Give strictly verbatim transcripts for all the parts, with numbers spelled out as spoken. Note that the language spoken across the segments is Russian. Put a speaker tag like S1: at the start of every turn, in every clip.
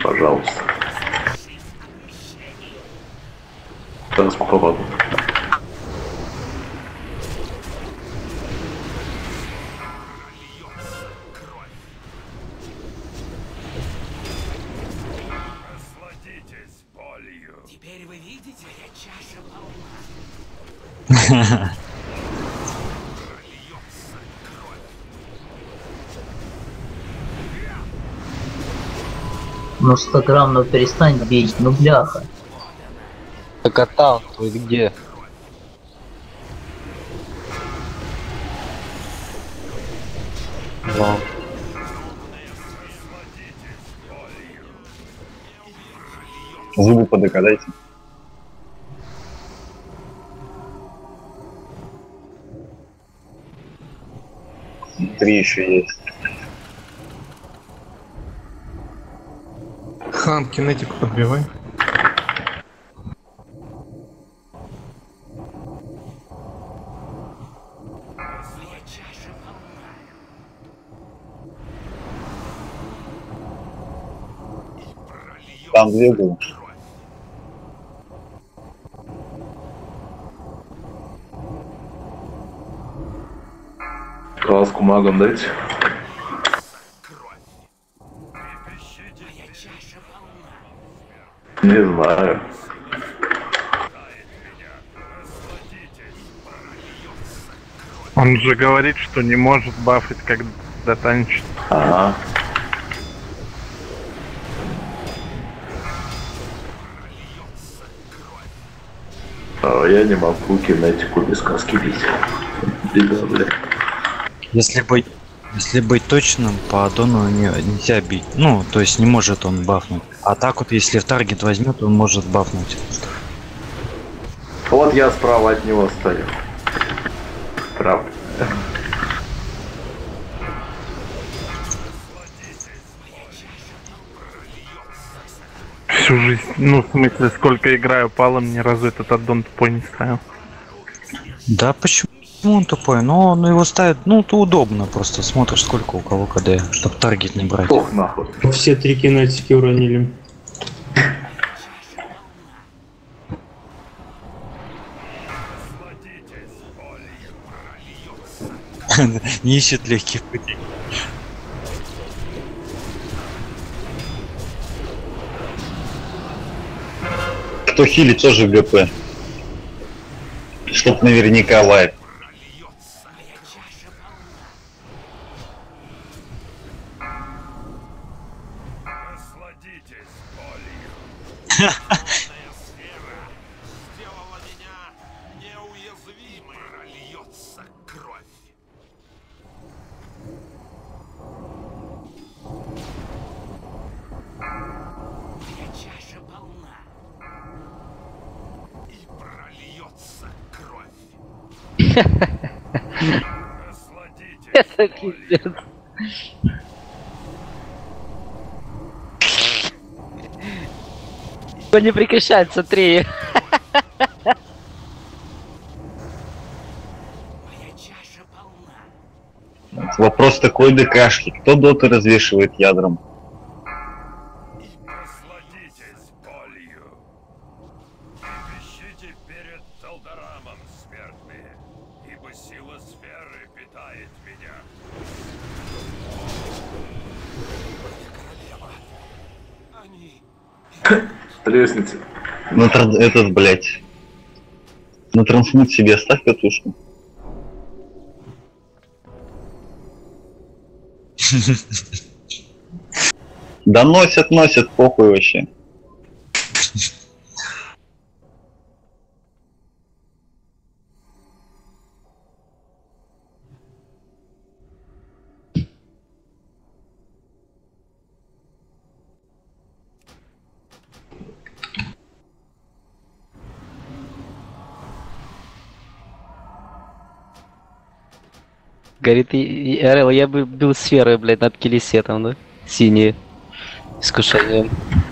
S1: Пожалуйста. Сейчас помогу.
S2: Теперь вы видите, я чаша полна.
S3: Ну сто грамм, ну перестань бить, ну бляха.
S4: Так а там вы где?
S5: Да. Зубы подокадайте. Три еще есть.
S6: Хан, кинетику подбивай.
S5: Там две было.
S1: Краску магом дайте. Не знаю.
S6: Он же говорит, что не может бафать, когда танчит.
S1: Ага. А я не могу кинетику без каски бить. Беда, бля.
S4: Если быть, если быть точным, по аддону не, нельзя бить. Ну, то есть не может он бафнуть. А так вот, если в таргет возьмет, он может бафнуть.
S1: Вот я справа от него стою. Правда.
S6: Всю жизнь, ну, в смысле, сколько играю палом, ни разу этот аддон тупой не ставил.
S4: Да почему он тупой? Ну, ну его ставят, ну, то удобно просто. Смотришь, сколько у кого КД, чтобы таргет не брать.
S1: Ох, нахуй.
S7: Все три кинетики уронили.
S4: Не ищет легких путей.
S5: Кто хилит, тоже ГП. Чтоб наверняка лайт.
S3: Это пиздец. Кто не прекращает, смотри.
S5: Вопрос такой ДКшки. Кто доты развешивает ядром?
S1: Лестница.
S5: На тран... этот, блять. На трансмут себе оставь катушку. Да носят, носят, похуй вообще.
S3: Говорит, РЛ, я бы бил сферы, блядь, над килисетом, да? Синие. Искушением.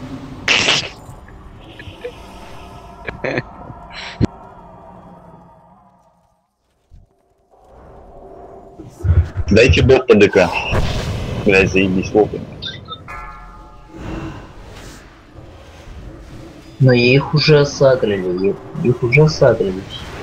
S5: Дайте бот по ДК. Блять, заебись, лопай.
S8: Но их уже осадрили, их, их уже осадрили.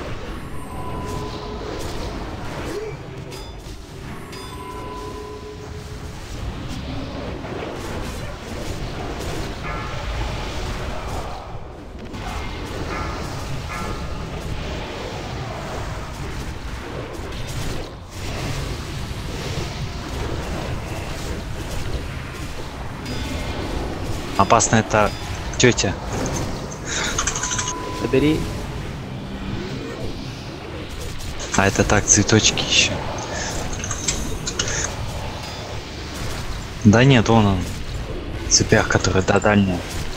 S4: Опасно это тетя.
S3: Забери.
S4: А это так, цветочки еще. Да нет, вон он. В цепях, которые до дальнего.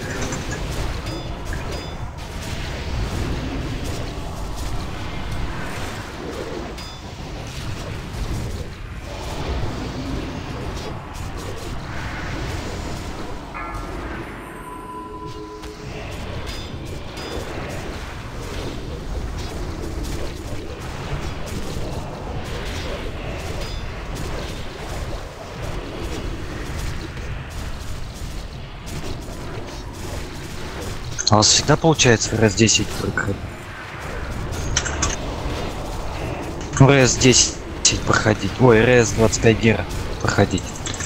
S4: А у вас всегда получается раз десять проходить? Ну, РС десять проходить. Ой, РС двадцать пять гера проходить.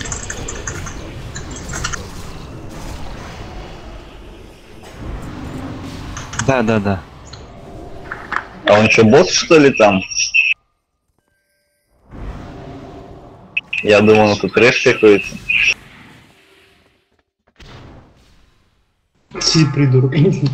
S4: Да, да, да.
S5: А он что, босс что ли там? Я думал, он тут трэш какой-то.
S7: Си, придурок.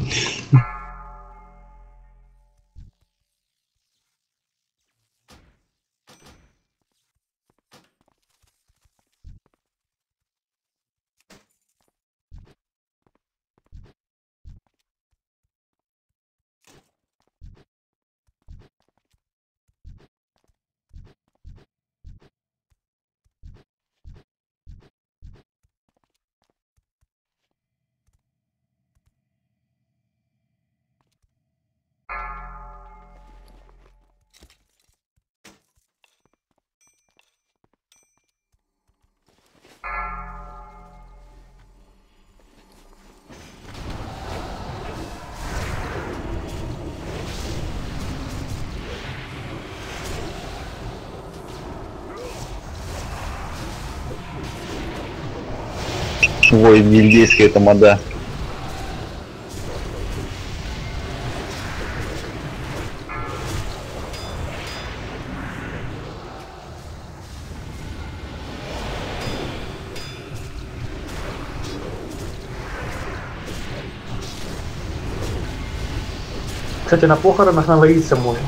S5: Ой, гильдейская это мода.
S9: Кстати, на похоронах навариться можно.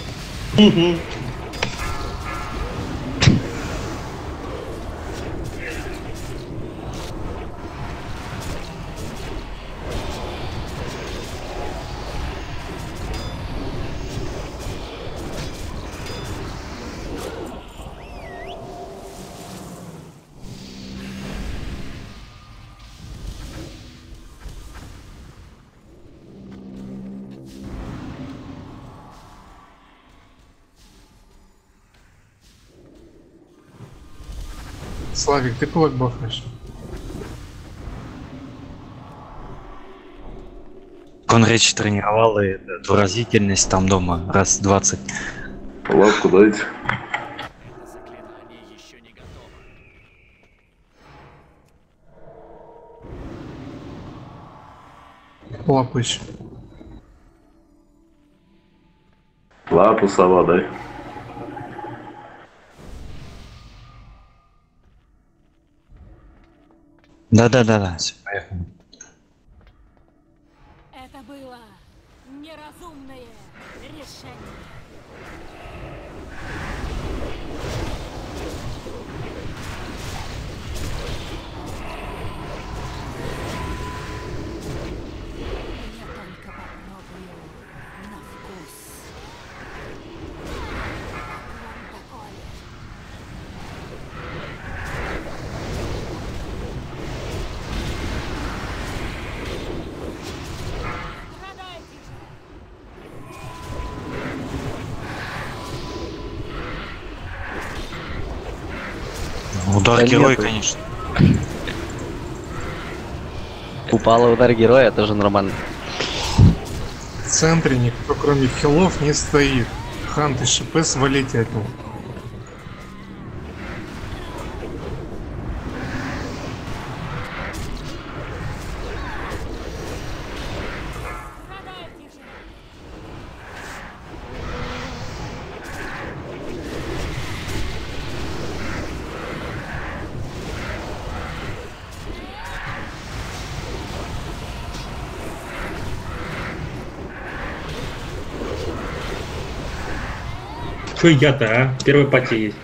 S6: Славик, ты кулак бафаешь?
S4: Он речь тренировал, и это, выразительность там дома раз двадцать.
S1: Лапку дайте.
S2: Заклинание еще не готово.
S6: Лапыч.
S1: Лапу сова дай.
S4: Да-да-да-да, все, поехали.
S10: Это было неразумное решение. Я только попробую на вкус. Как вам такое?
S4: Удар
S3: Да
S4: герой,
S3: нету.
S4: конечно.
S3: Упала удар героя, тоже нормально.
S11: центре никто кроме хилов не стоит. Хант и ШП свалите от него.
S7: Что я-то, а? Первый пати есть.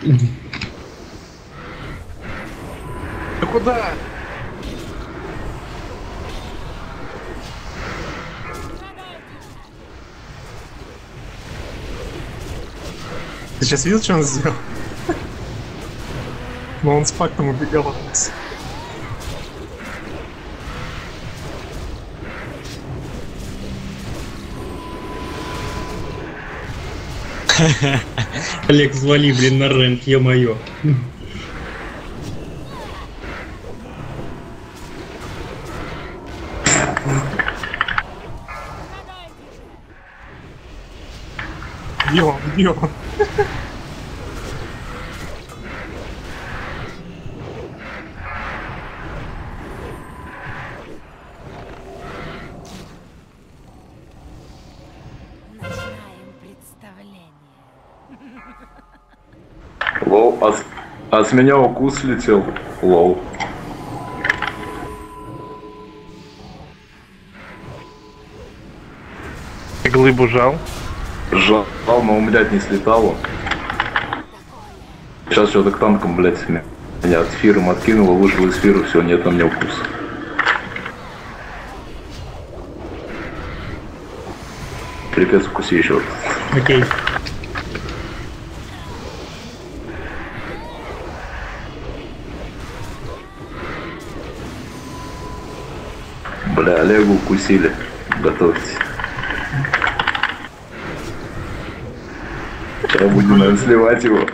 S11: Да куда? Ты сейчас видел, что он сделал? Но он с фактом убегал от нас.
S7: Олег, звали, блин, на рэнк, ё-моё.
S11: Где он? Где он?
S1: Лоу, а с, а с меня укус летел. Лоу.
S6: Глыбу жал.
S1: Жал, но, блядь, не слетало. Сейчас что-то к танкам, блядь, меня, меня от фирм откинуло, вышел из фира, все, нет на мне укуса. Припец, укуси еще раз.
S7: Окей.
S1: Бля, Олегу укусили. Готовьтесь. Сейчас будем, наверное, сливать его.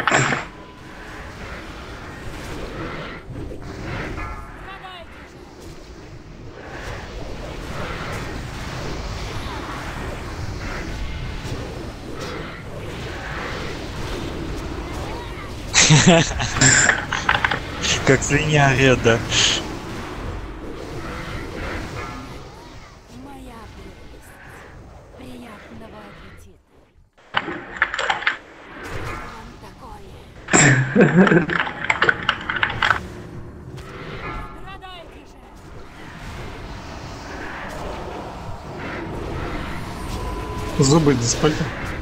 S4: Как свинья орет, да.
S10: Моя прелесть. Приятного аппетита. Вам такое. Страдайте же.
S11: Зубы диспальта.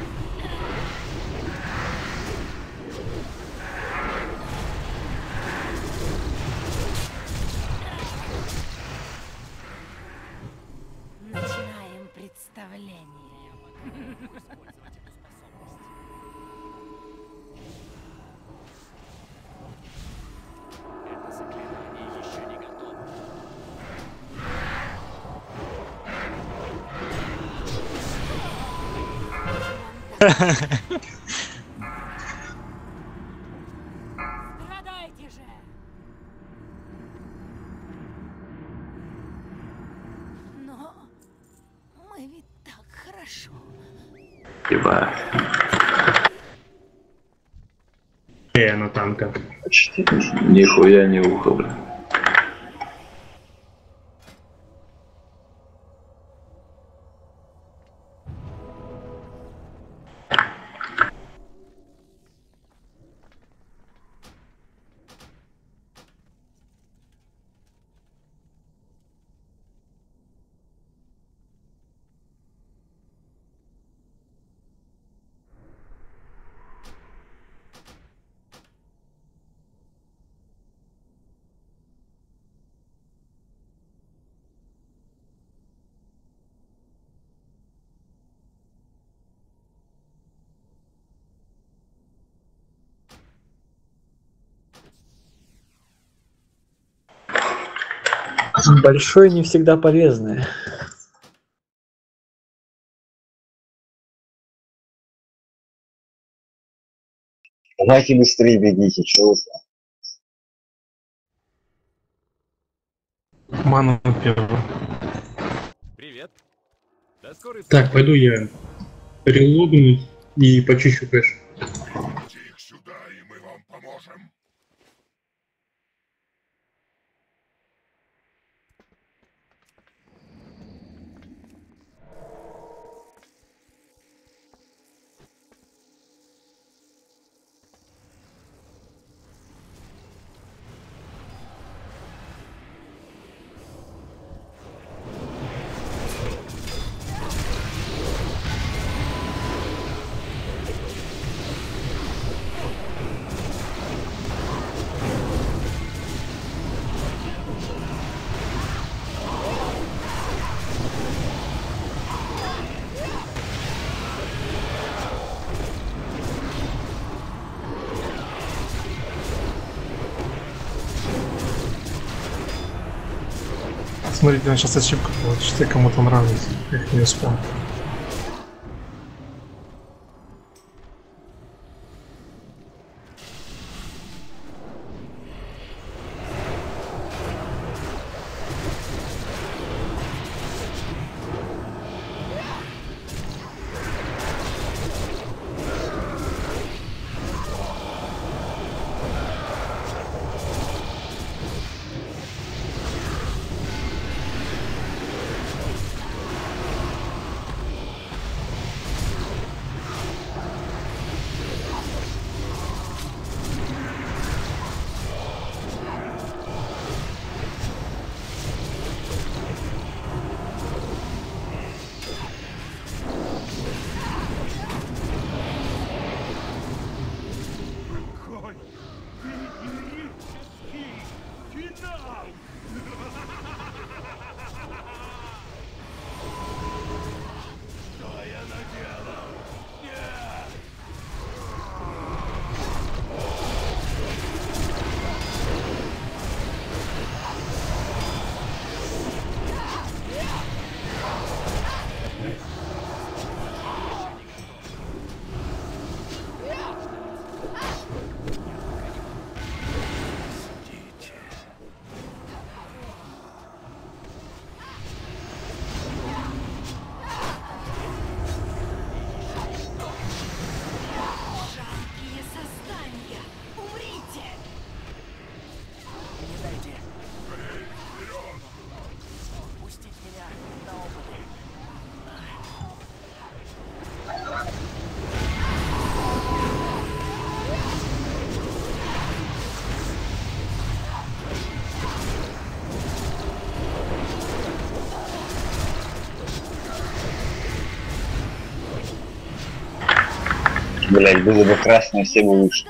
S10: Начинаем представление.
S2: Это заклинание еще не готово.
S10: Страдайте же. Но мы ведь так хорошо.
S1: Ебать.
S7: Э, на танка.
S1: Нихуя не ухо, блин.
S9: Большое не всегда полезное.
S5: Давайте быстрее бегите, чего вы?
S11: Ману первый.
S2: Привет.
S7: Так, пойду я релогну и почищу кэш.
S12: Их сюда, и мы вам поможем.
S11: Смотрите, он сейчас ошибку получит, и кому-то нравится. Их не успел.
S5: Блять, было бы красное, все бы вышли.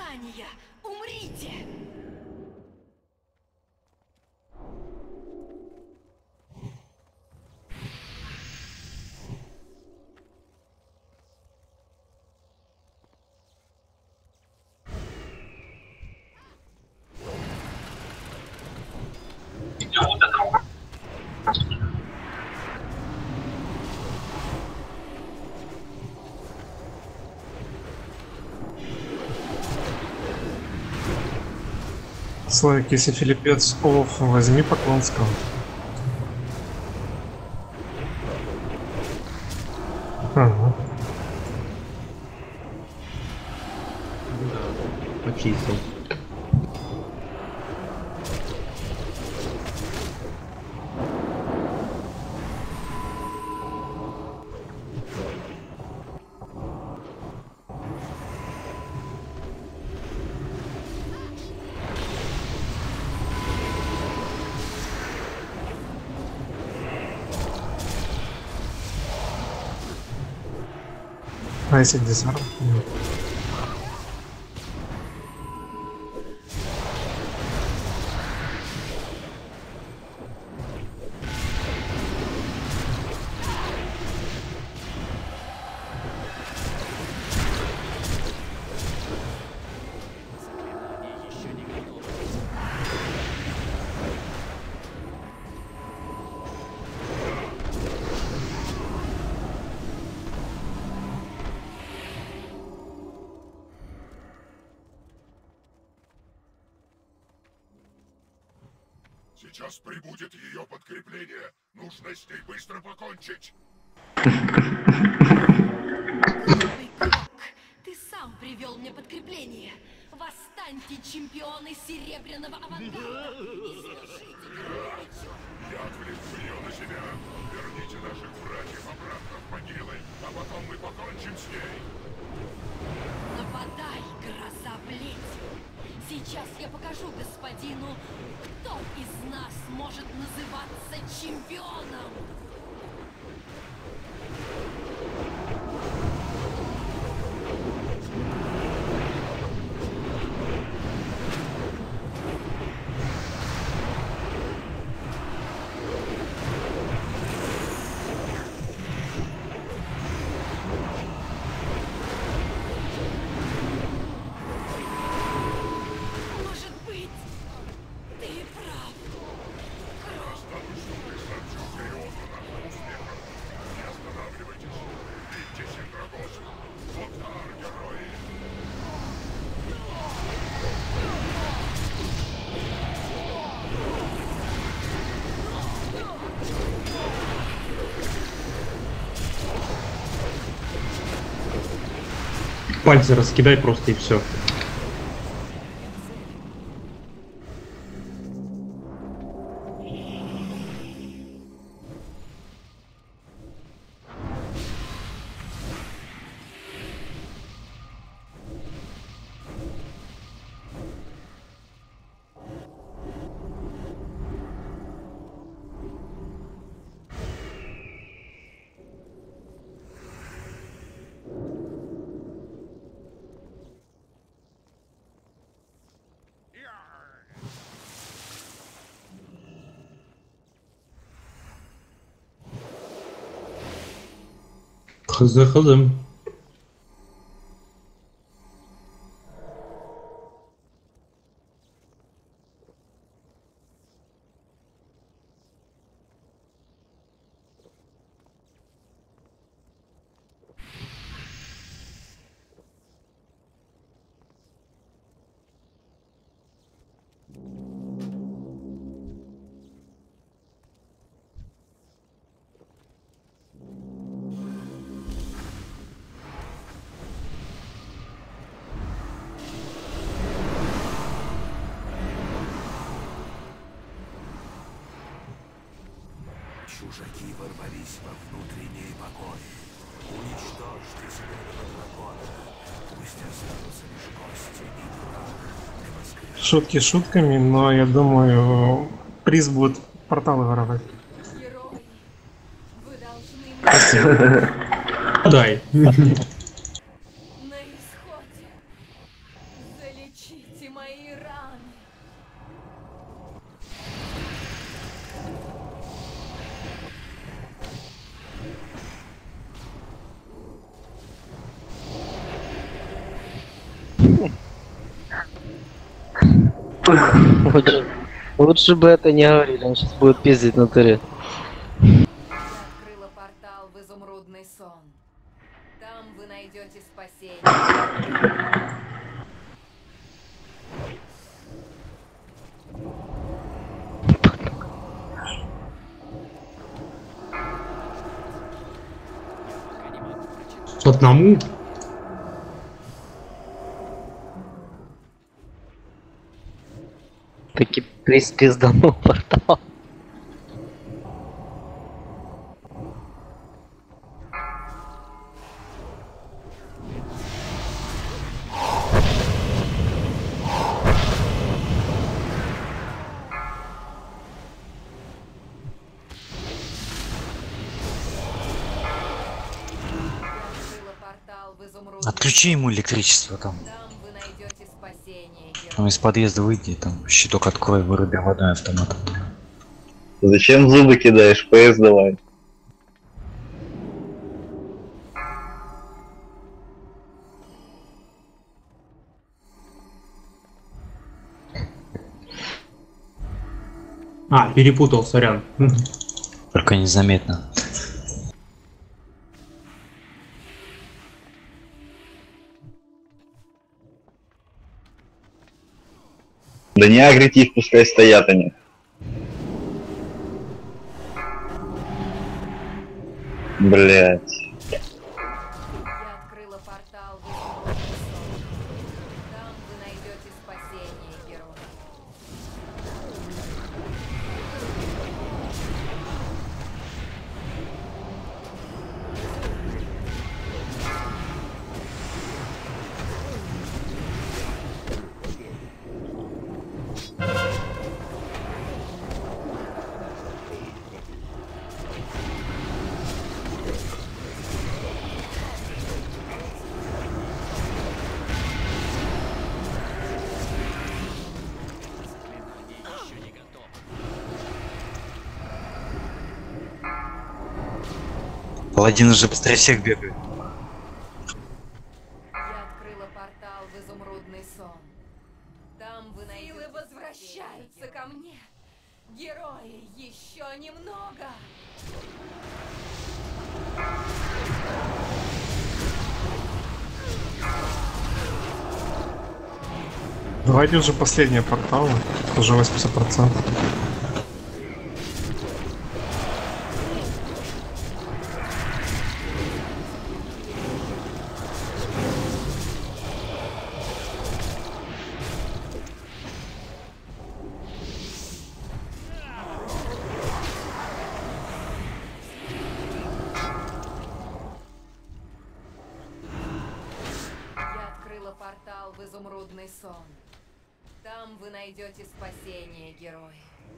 S11: Славик, если Филиппец Олаф, возьми Поклонского. Ага.
S3: Почистил.
S11: А если десарм? Нет.
S12: Сейчас прибудет ее подкрепление. Нужно с ней быстро покончить.
S10: Ты сам привел мне подкрепление. Восстаньте, чемпионы серебряного авангарда, и свершите передачу.
S12: Я отвлеку ее на себя. Верните наших братьев обратно в могилы, а потом мы покончим с ней.
S10: Нападай, гроза плети. Сейчас я покажу господину, кто из нас может называться чемпионом. Может быть, ты прав.
S12: Не останавливайтесь. Видите Синдрагос. Удар, герои.
S7: Пальцы раскидай просто и все. Хз, хз.
S12: Чужаки ворвались во внутренние покои. Уничтожьте снежного дракона. Пусть останутся лишь кости и прах для воскрешения.
S11: Шутки шутками, но я думаю, приз будет порталы воровать.
S10: Герои, вы должны
S7: Дай.
S10: на исходе. Залечите мои раны.
S3: Лучше, лучше бы это не говорили, он сейчас будет пиздить на тыре.
S10: Я открыла портал в изумрудный сон. Там вы найдете спасение.
S7: Одному?
S3: Таки приз пизданул портал.
S4: Отключи ему электричество там.
S10: Там вы найдете спасение.
S4: Там из подъезда выйди, там щиток открой, выруби водой автомат.
S5: Зачем зубы кидаешь? ПС давай.
S7: А, перепутал, сорян.
S4: Только незаметно.
S5: Да не агрите их, пускай стоят они. Блять.
S10: Я открыла портал в изумрудный сон. Там вы найдете спасение, герой.
S2: Еще не готово.
S4: Паладин же быстрее всех бегает.
S10: Я открыла портал в изумрудный сон. Там вы найдете... Силы возвращаются ко мне. Герои, еще немного.
S11: Давайте уже последние порталы. Уже восемьдесят процентов.
S10: Я открыла портал в изумрудный сон. Там вы найдете спасение, герои.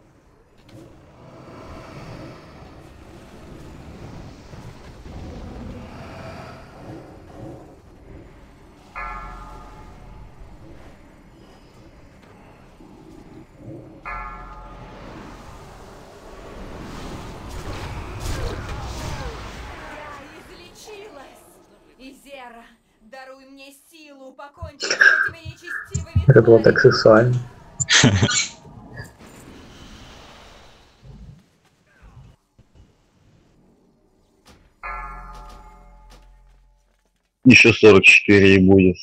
S10: Я излечилась! Изера, даруй мне силу покончить с этими нечестивыми
S9: Это было
S10: тварями.
S9: так сексуально.
S5: Еще сорок четыре и будет.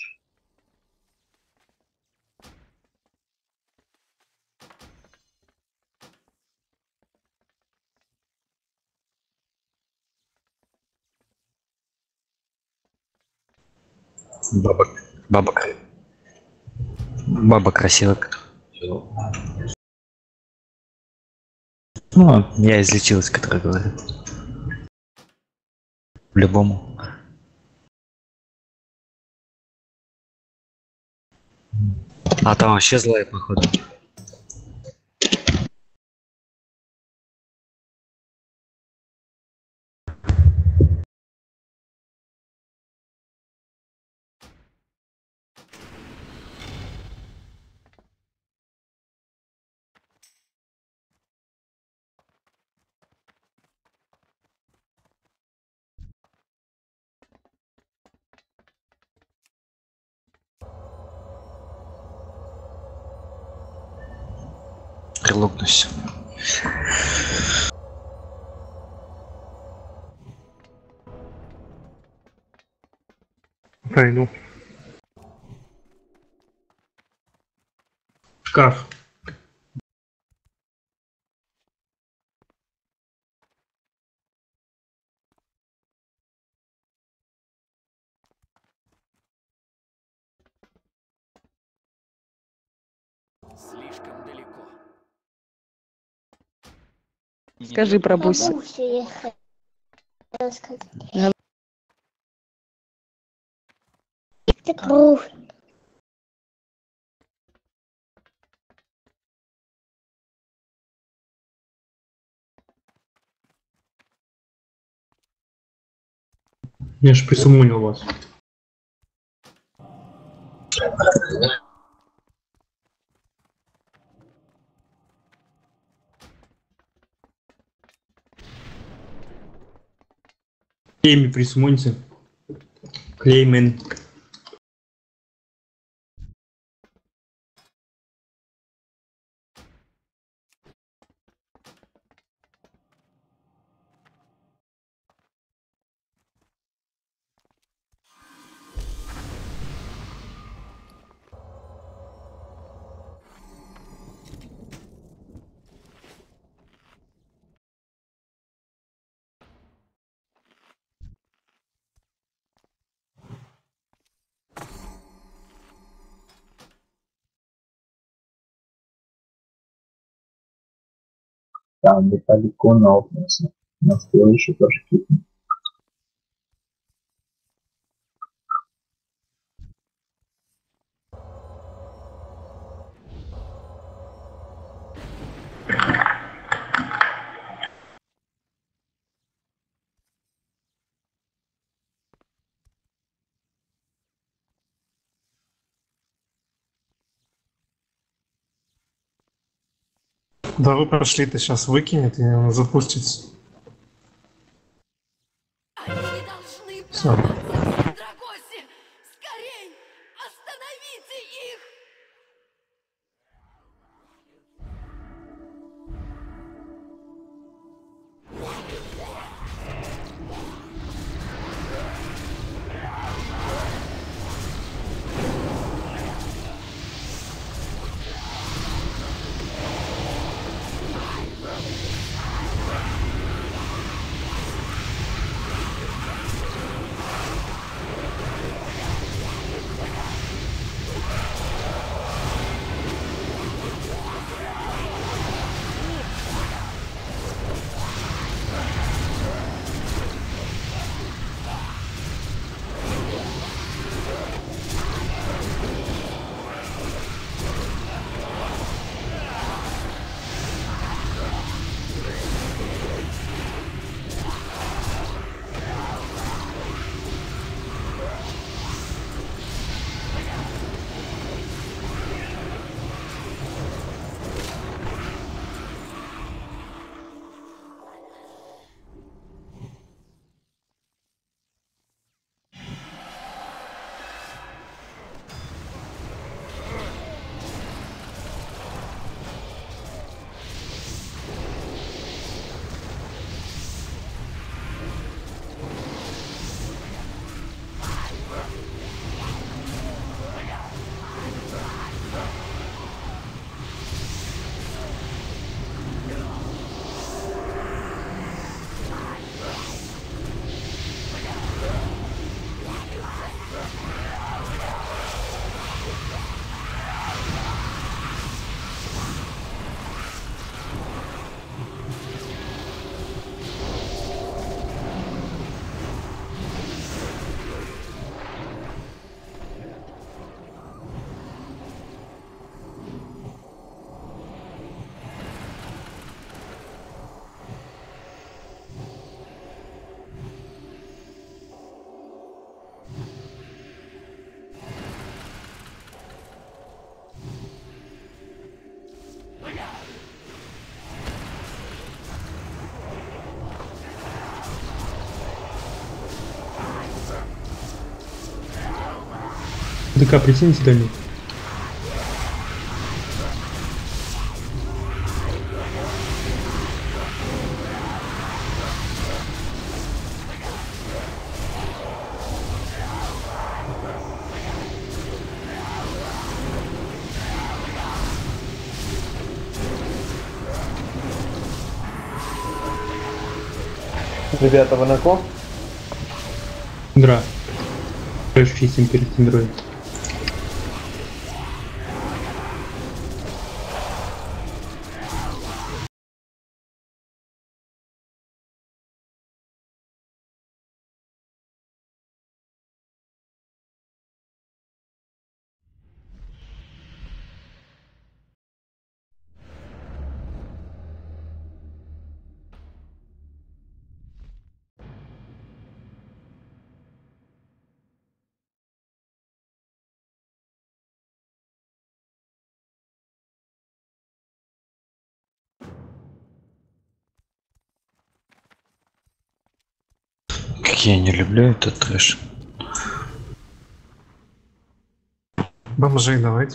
S4: Баба. Баба. кра- Баба красивая. Ну, я излечилась, который говорит. По-любому. А там вообще злая, походу. Прилогнусь.
S6: Пойду.
S7: Шкаф.
S2: Слишком далеко.
S3: Скажи про буси.
S13: Бабуся, я хотела сказать. Это круг.
S7: Я ж присумунил вас. Клейми присумоньте. Клеймен.
S8: Там далеко наупнулся. Но успел еще тоже кикнуть.
S11: Да вы прошли, ты сейчас выкинет и он запустится. Все.
S10: Драгоси! Скорей! Остановите их!
S7: ДК, притяните до них.
S9: Ребята, вы на ком?
S7: Дра. Фреш чистим перед тендрой.
S4: Как я не люблю этот трэш.
S11: Бомжей давайте.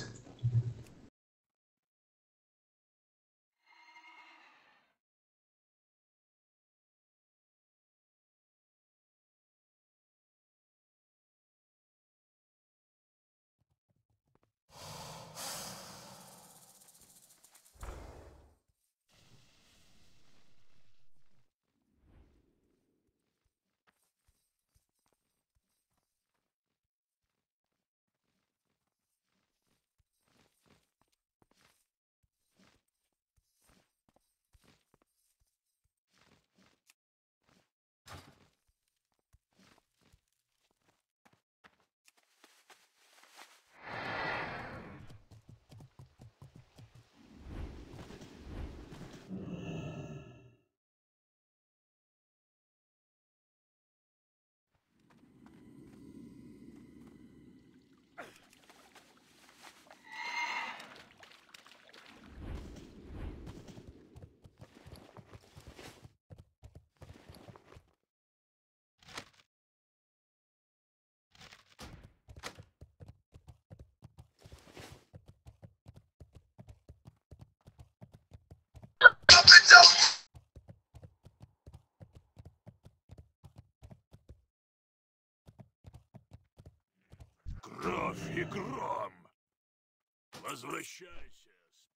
S12: Кровь и гром! Возвращайся!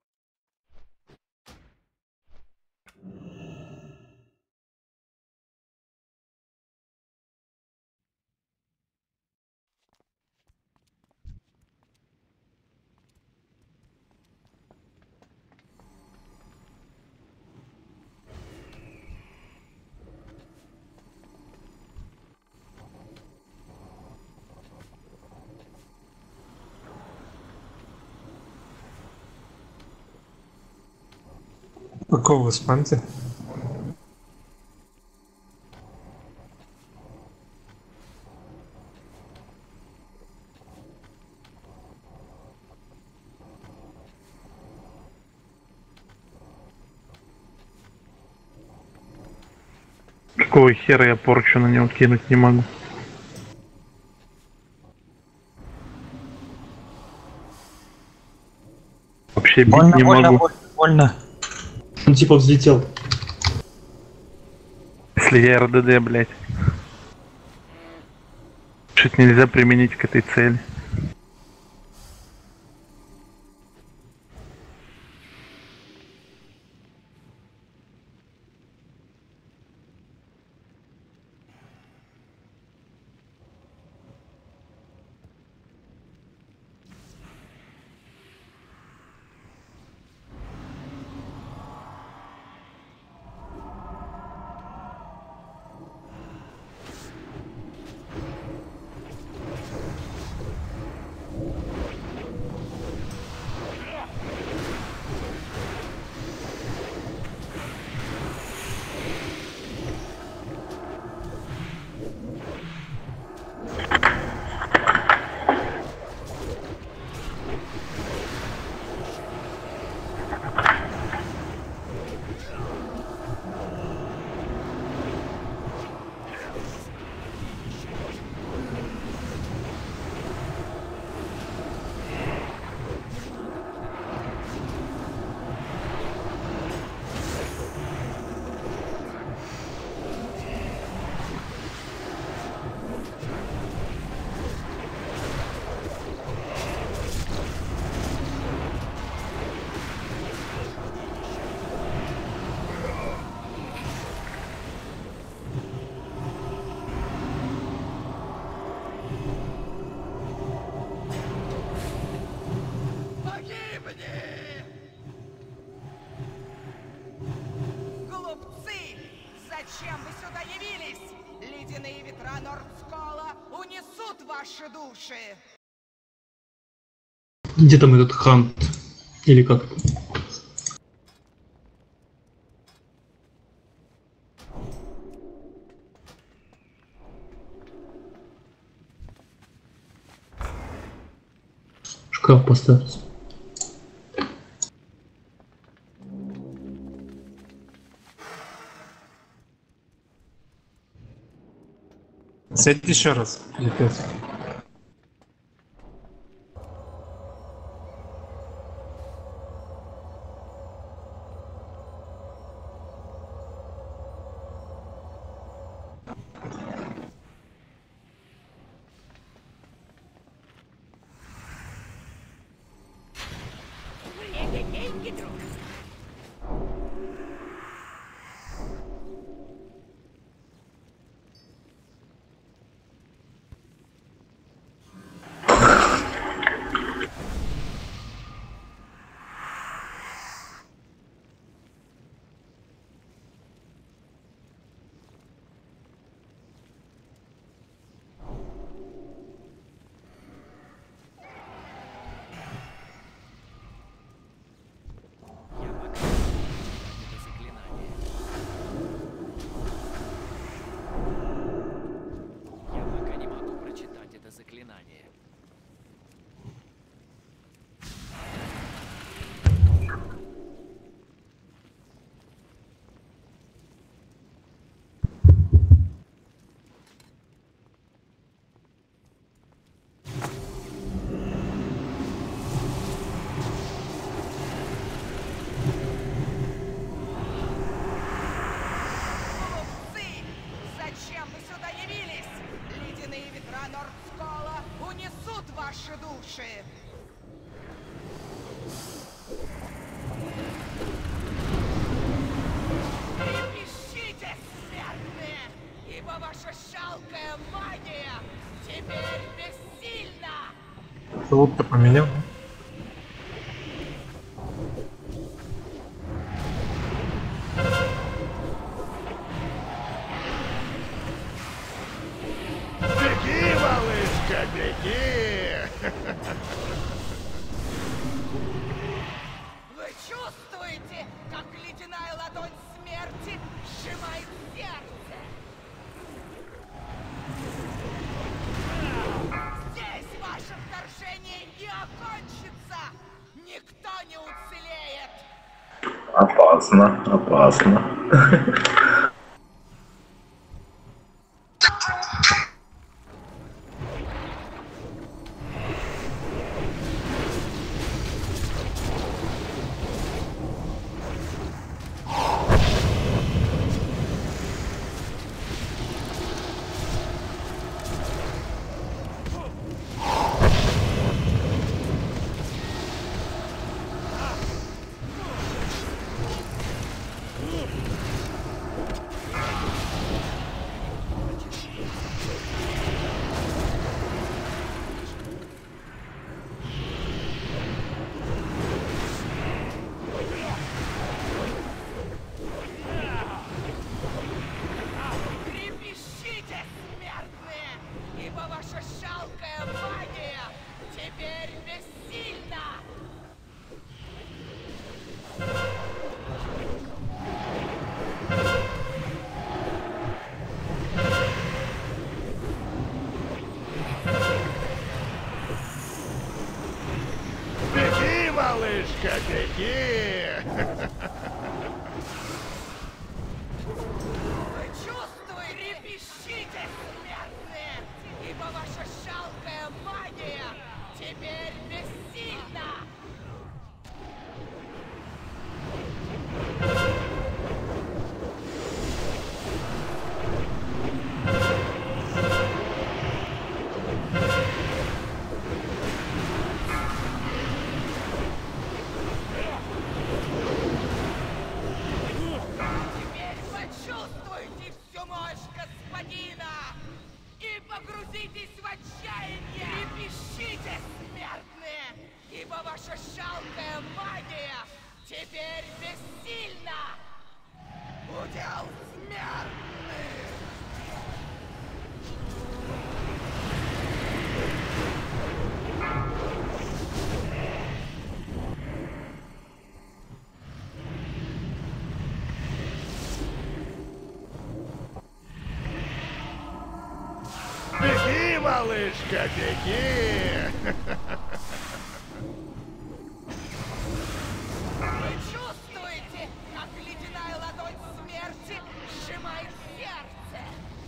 S11: Какого вы спамте?
S6: Какого хера я порчу на него кинуть не могу? Вообще бить
S4: Больно,
S6: не
S4: больно,
S6: могу.
S4: больно, больно.
S7: Он типа взлетел.
S6: Если я эр дэ дэ, блядь. Чуть нельзя применить к этой цели.
S10: Глупцы! Зачем вы сюда явились? Ледяные ветра Нордскола унесут ваши души!
S7: Где там этот Хант? Или как? Шкаф поставить.
S11: Сядь еще раз. Или пять.
S10: Деньги, друг!
S11: Лут-то поменял.
S12: Беги, малышка, беги!
S10: Вы чувствуете, как ледяная ладонь смерти сжимает сердце? Здесь ваше вторжение не окончится! Никто не уцелеет!
S1: Опасно, опасно.
S10: Трепещите, смертные, ибо ваша жалкая магия теперь бессильна!
S12: Беги, малышка, беги!
S10: Вы чувствуете? Трепещите, смертные, ибо ваша жалкая магия теперь бессильна! Теперь почувствуйте всю мощь господина и погрузитесь в отчаяние! Трепещите, смертные, ибо ваша жалкая магия теперь бессильна! Удел смертных!
S12: Беги, малышка, беги!
S10: Вы чувствуете, как ледяная ладонь смерти сжимает сердце?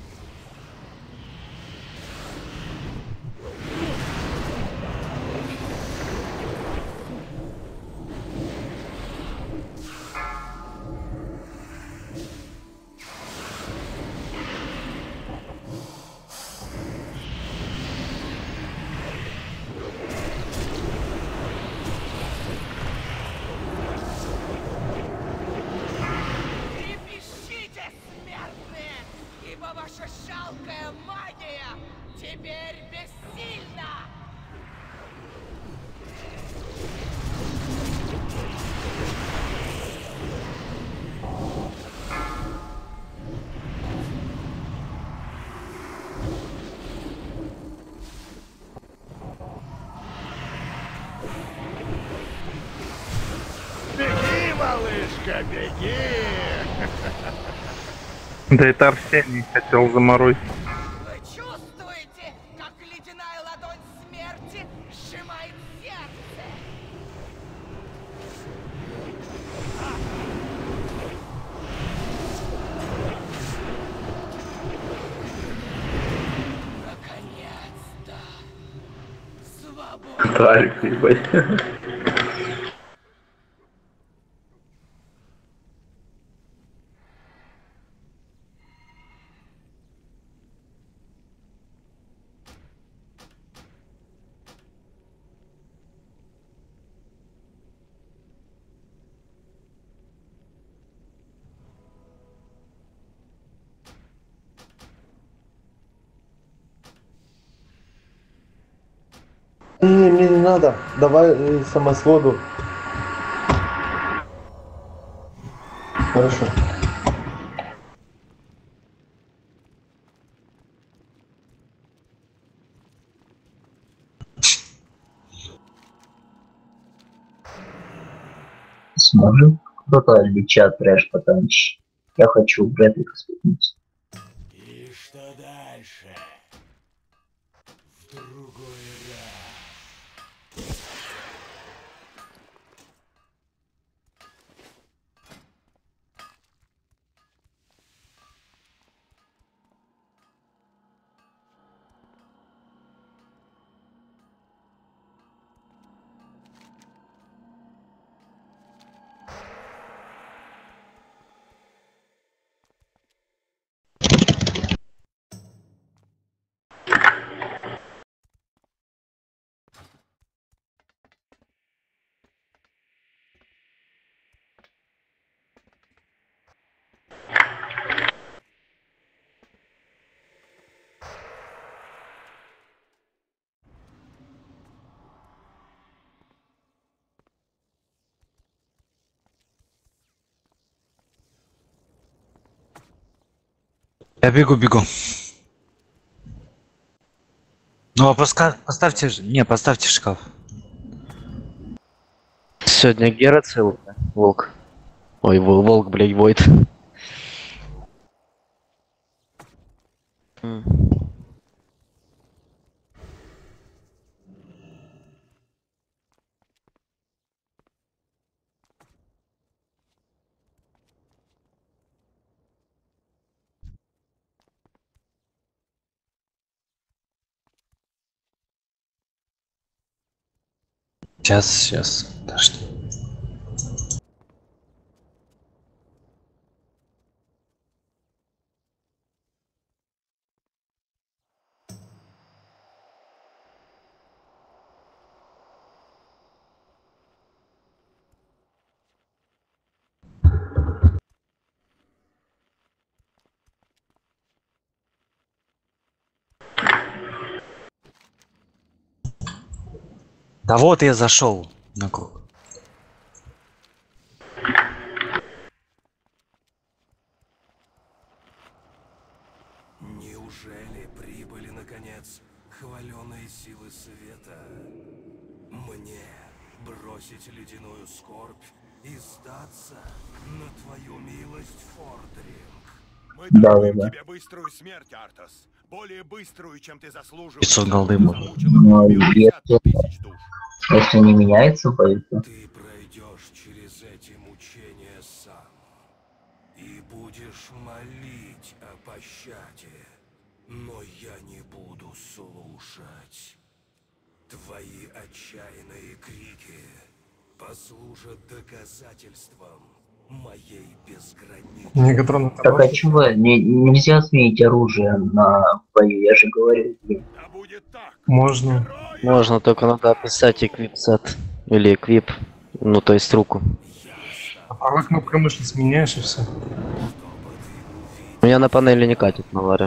S10: Трепещите, смертные, ибо ваша жалкая магия теперь бессильна!
S12: Беги, малышка, беги!
S6: Да это Арсений хотел заморозить.
S10: Вы чувствуете, как ледяная ладонь смерти сжимает сердце? Наконец-то! Свобода!
S1: Тарик, ебать.
S9: Не, мне не надо. Давай э, самосводу. Хорошо.
S8: Сможем кто-то леча трэш потанчить. Я хочу в Брэдли посмотреть.
S12: И что дальше? В другой раз.
S4: Я бегу, бегу. Ну а поска... поставьте же. Не, поставьте шкаф.
S3: Сегодня Гера целый, волк. Ой, вол- волк, блядь, Войд. М.
S4: Сейчас, сейчас. Подожди. Да вот я зашел на круг.
S12: Неужели прибыли, наконец, хваленые силы света? Мне бросить ледяную скорбь и сдаться на твою милость, Фордринг?
S14: Мы
S8: Да,
S14: даруем
S8: да, да.
S14: тебе быструю смерть, Артас. Более быструю, чем ты заслуживаешь.
S4: пятьсот голды можно.
S8: Но если, если не меняется боится.
S12: Ты пройдешь через эти мучения сам и будешь молить о пощаде, но я не буду слушать. Твои отчаянные крики послужат доказательством моей безграничной...
S11: Негатронный
S8: Так а чего? Не- нельзя сменить оружие на бою, я же говорю. блин.
S11: Можно.
S3: Можно, только надо описать эквип сет. Или эквип. Ну, то есть руку.
S11: А правой кнопкой мыши сменяешь и все.
S3: У меня на панели не катит на варе.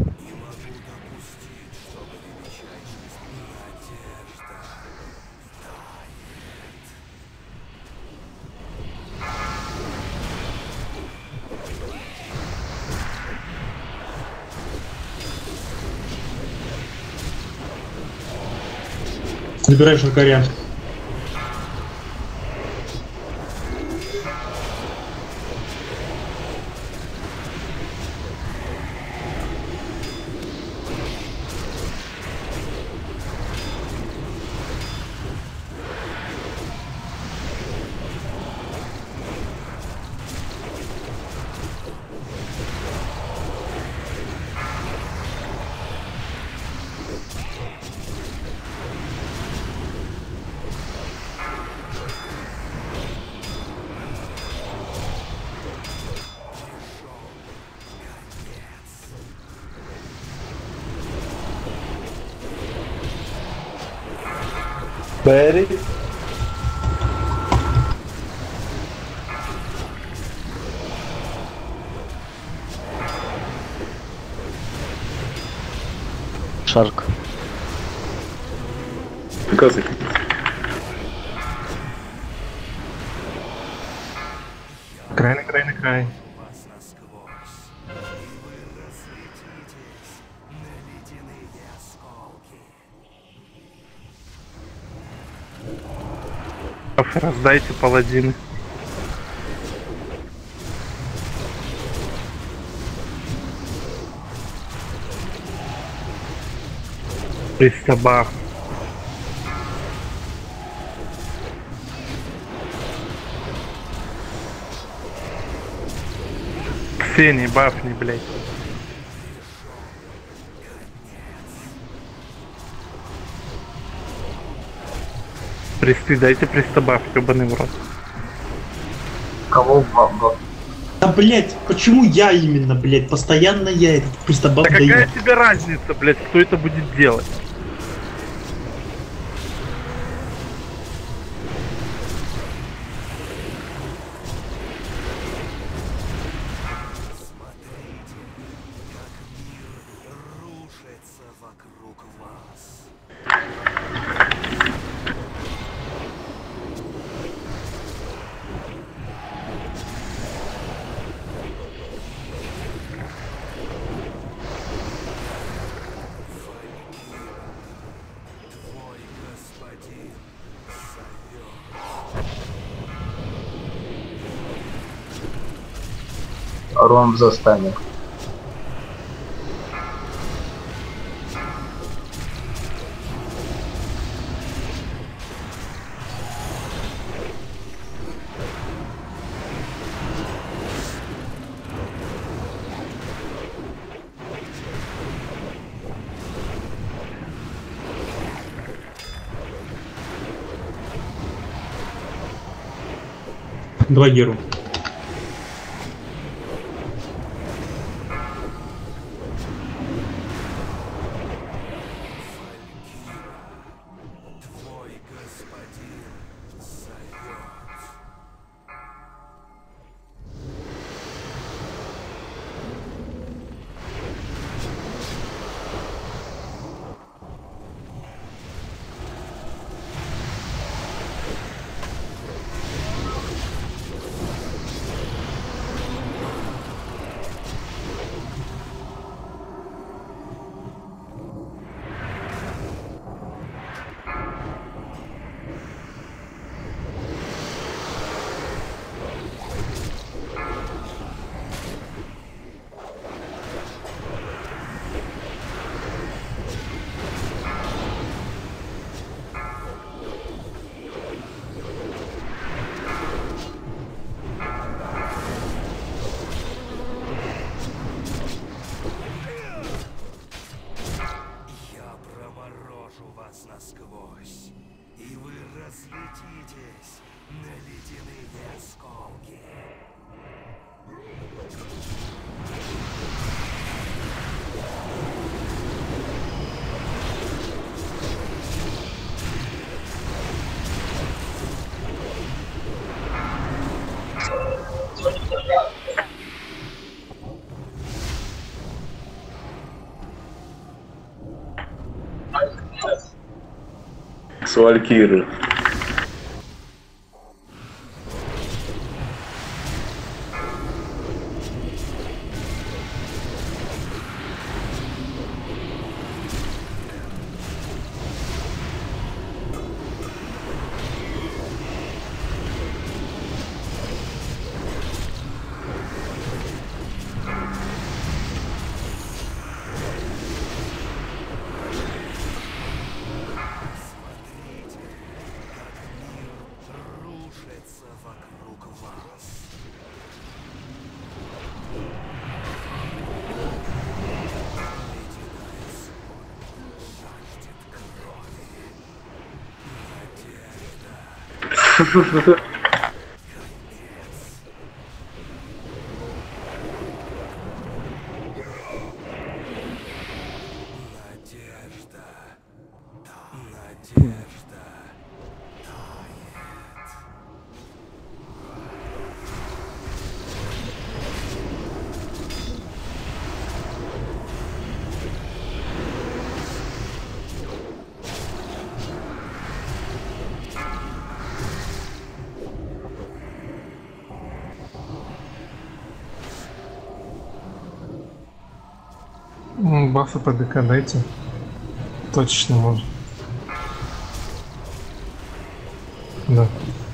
S7: Забирай шаркаря.
S9: Берри.
S3: Шарк.
S1: Улька закинь.
S6: Край на край на край. Раздайте паладины. Пристабах. Ксении, бафни, блядь. Присты, дайте пристабаф, ебаный в рот.
S8: Кого баба?
S7: Да, блять, почему я именно, блять? Постоянно я этот пристабав
S6: Да
S7: даю.
S6: какая тебе разница, блядь, кто это будет делать?
S8: Ром в заставе.
S7: Два геру.
S14: Насквозь, и вы разлетитесь на ледяные осколки.
S1: С Валькиры.
S11: М, Бафы по ДК дайте. Точечно можно. Да.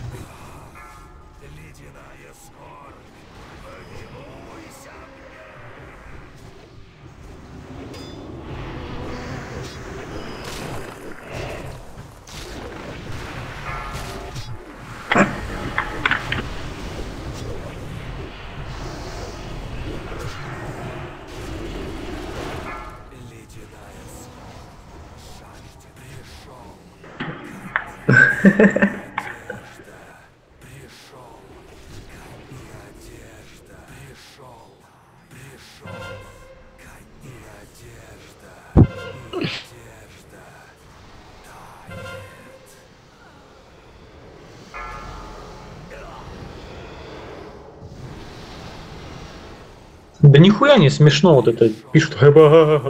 S7: Да нихуя не смешно вот это. Пишут ха-ха-ха-ха.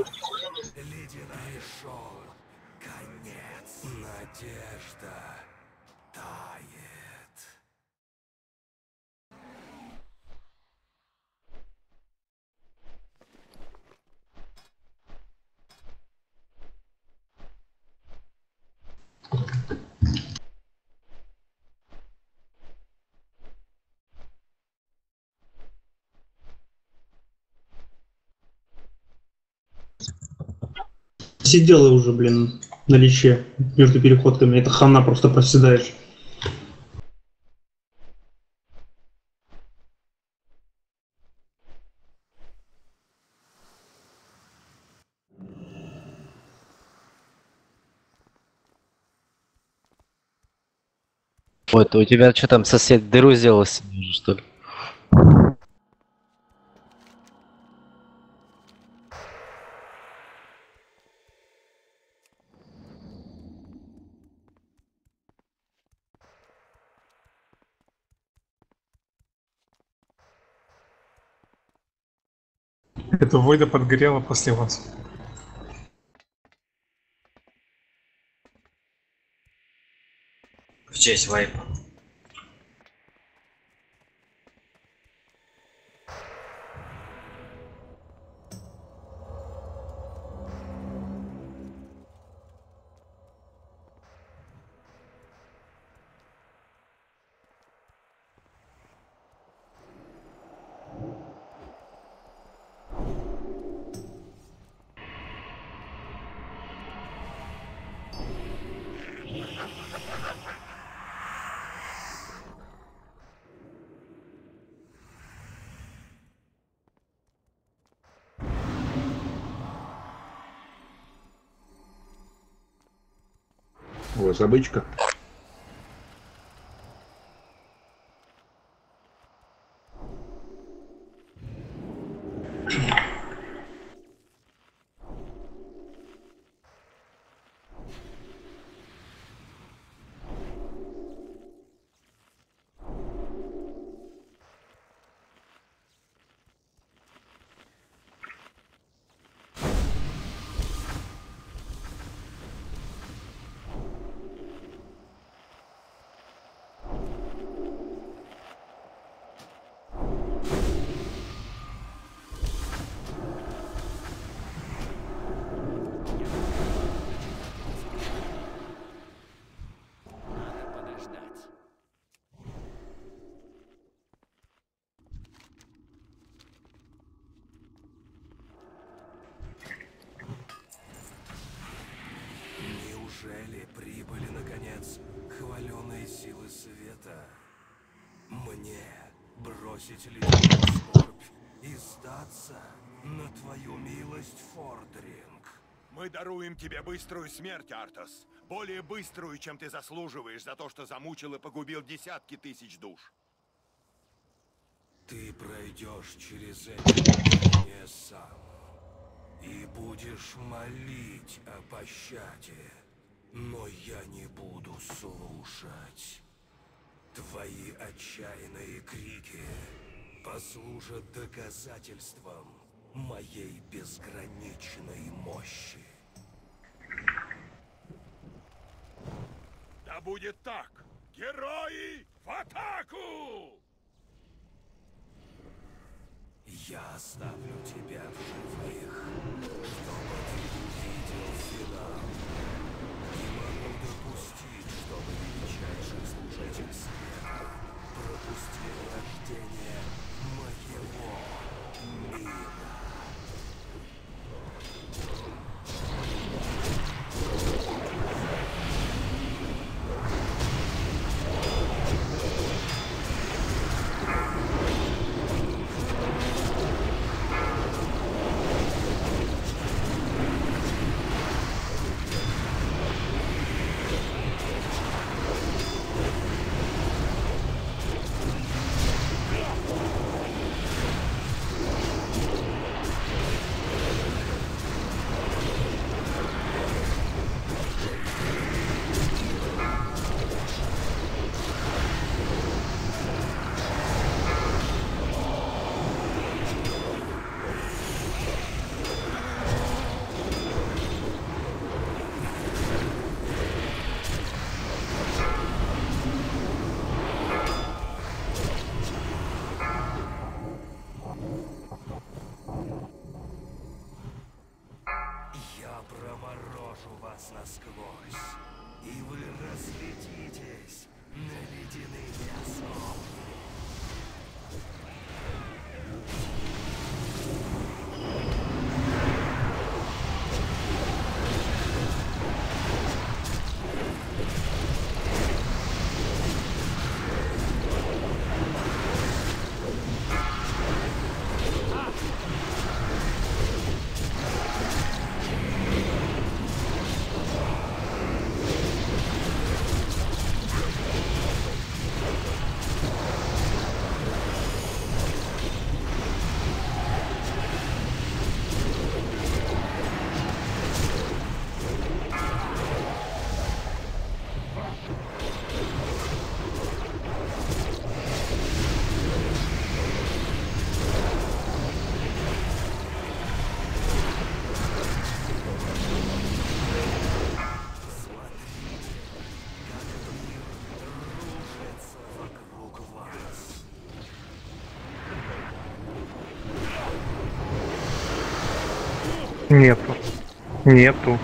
S7: Сидела уже, блин, на лече между переходками. Это хана, просто проседаешь.
S3: Вот, у тебя что там, сосед дыру сделал себе уже, что ли?
S11: Это Войда подгорела после вас.
S4: В честь вайпа.
S1: О, забычка.
S14: Неужели прибыли, наконец, хваленые силы света? Мне бросить ледяную скорбь и сдаться на твою милость, Фордринг? Мы даруем тебе быструю смерть, Артас. Более быструю, чем ты заслуживаешь за то, что замучил и погубил десятки тысяч душ. Ты пройдешь через эти не сам. И будешь молить о пощаде, но я не буду слушать. Твои отчаянные крики послужат доказательством моей безграничной мощи. Да будет так! Герои в атаку! Я оставлю тебя в живых, чтобы ты увидел финал. Не могу допустить, чтобы величайший служитель света пропустил рождение моего мира. Я проморожу вас насквозь, и вы разлетитесь на ледяные осколки.
S6: Нету. Нету.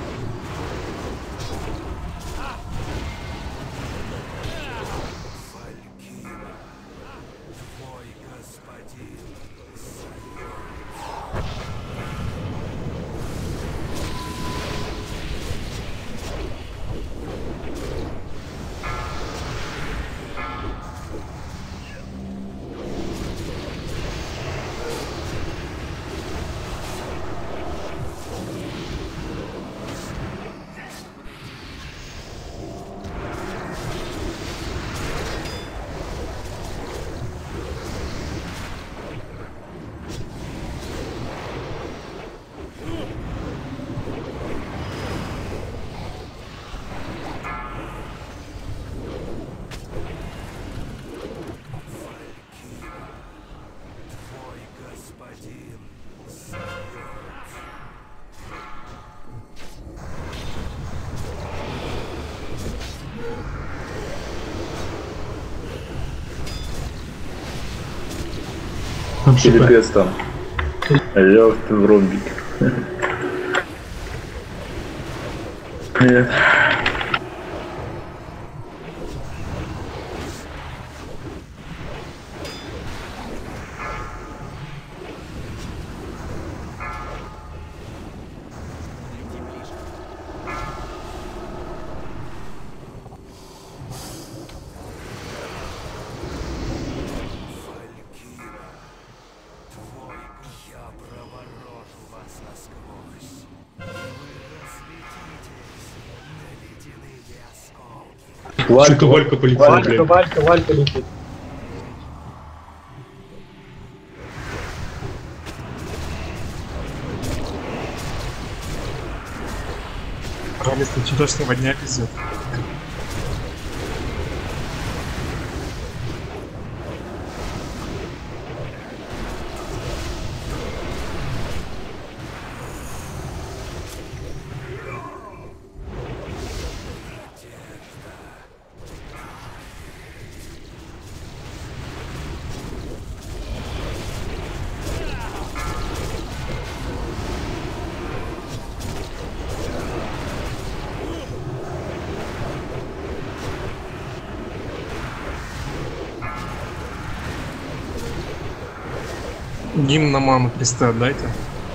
S1: Перепец там. Лёг ты в ромбик. Нет.
S7: Валька, Валька полетела,
S8: Валька,
S7: блин.
S8: Валька, Валька летит.
S11: Правильно, вчерашнего дня везет. Гимн на ману креста отдайте.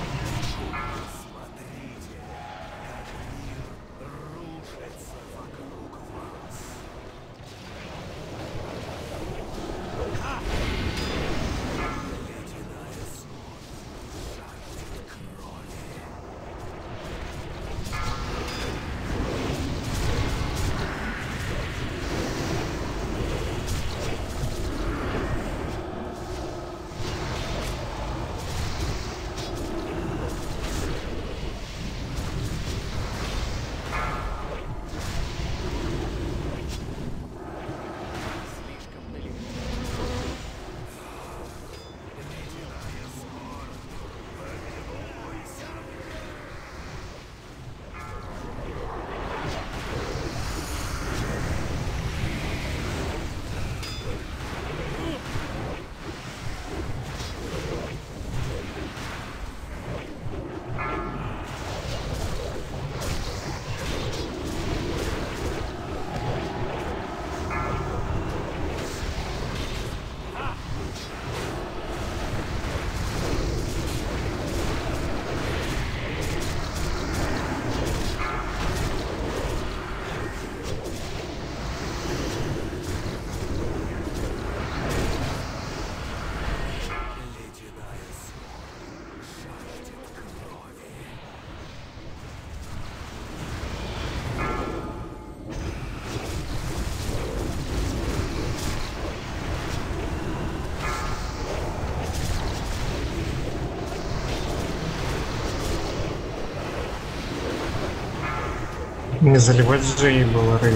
S11: Не заливать Джей было рейд.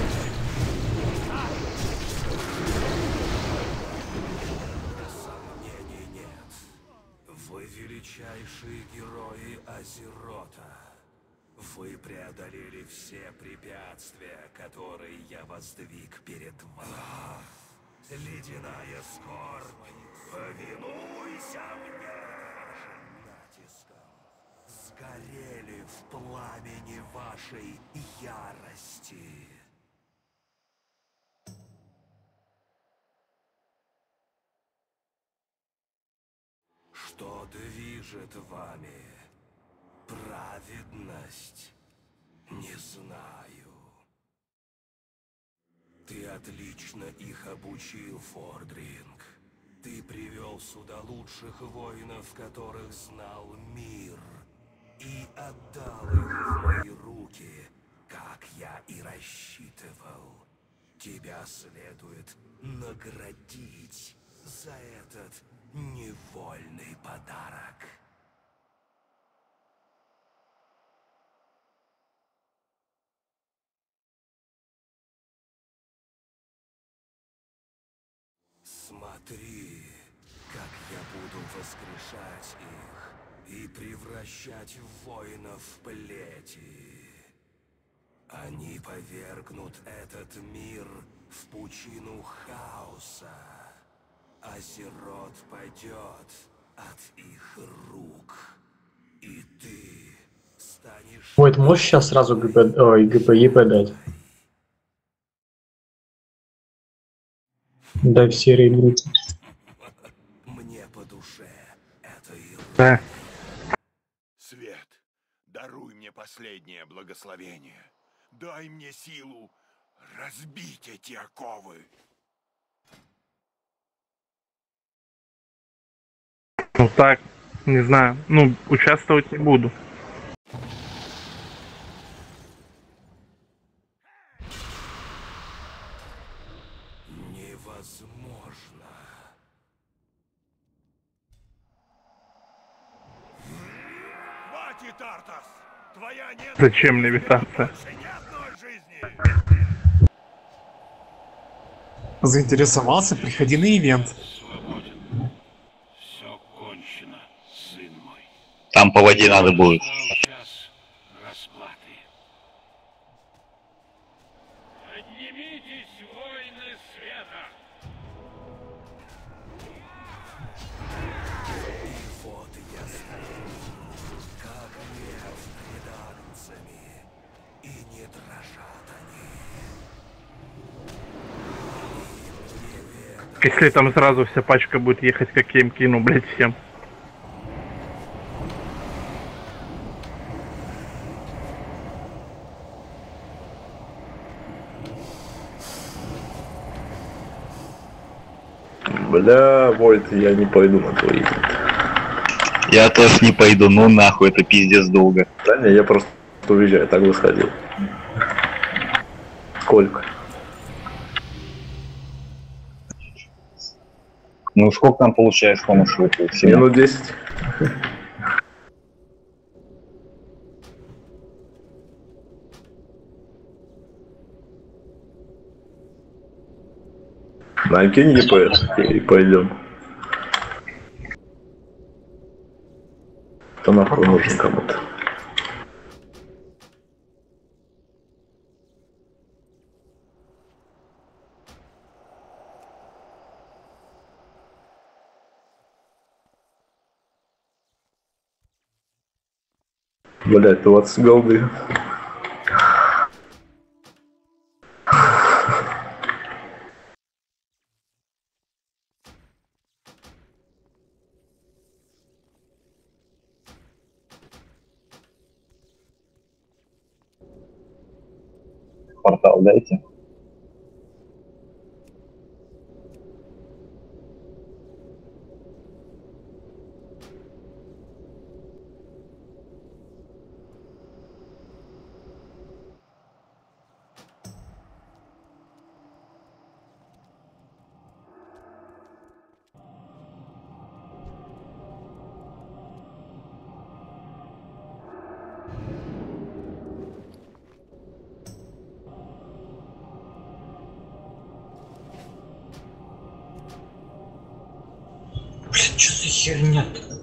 S14: Сомнений нет. Вы величайшие герои Азерота. Вы преодолели все препятствия, которые я воздвиг перед вами. Ледяная скорбь, повинуйся мне вашим натиском. Сгорели в пламени вашей ярости. Что движет вами? Праведность? Не знаю. Ты отлично их обучил, Фордринг. Ты привел сюда лучших воинов, которых знал мир, и отдал их в мои руки, как я и рассчитывал. Тебя следует наградить за этот невольный подарок. Смотри, как я буду воскрешать их и превращать воинов в плети. Они повергнут этот мир в пучину хаоса. Азерот падет от их рук. И ты станешь...
S15: Ой, ты можешь сейчас сразу ГП... Ой, ГПИ подать? Дай все рейды.
S14: Мне по душе это и...
S6: Да.
S12: Свет, даруй мне последнее благословение. Дай мне силу разбить эти оковы.
S6: Ну так, не знаю. Ну, участвовать не буду.
S14: Невозможно.
S12: Хватит, Артас! Твоя нет...
S6: Зачем левитация?
S11: Заинтересовался? Приходи на ивент.
S12: Все кончено, сын мой.
S5: Там по воде надо будет.
S12: Час расплаты. Поднимитесь, воины света!
S14: И вот я стою, как лев пред агнцами, и не дрожат они.
S6: Если там сразу вся пачка будет ехать, как я им кину, блять, всем.
S1: Бля, Войт, я не пойду на твои.
S5: Я тоже не пойду, ну нахуй, это пиздец долго.
S1: Да не, я просто уезжаю, так бы сходил. Сколько?
S5: Ну сколько там получается по маршруту?
S1: Минут десять. Накинь ЕП и пойдем. Это нахуй нужен кому-то. Блять, двадцать голды.
S5: Портал дайте.
S4: Блин, что за херня-то?